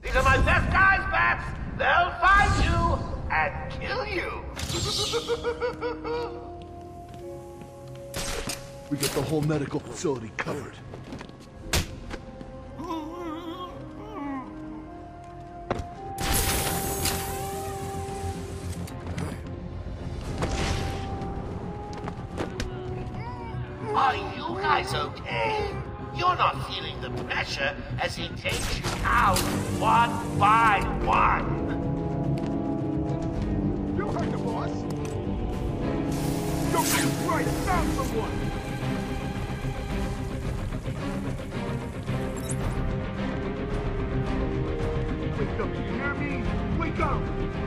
These are my best guys, Bats! They'll find you and kill you! We get the whole medical facility covered. Are you guys okay? You're not feeling the pressure as he takes you out one by one. You heard the boss. Don't get right, found someone. Wake up, you hear me? Wake up!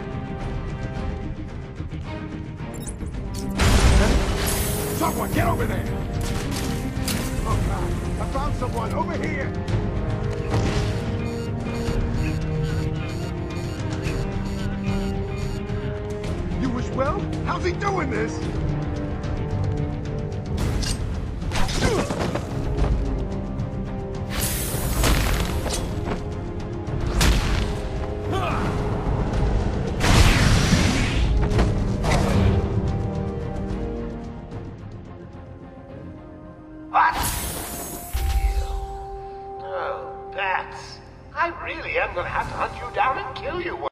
Someone, get over there! Oh God, I found someone over here! You wish well? How's he doing this? What? Oh, Bats. I really am gonna have to hunt you down and kill you.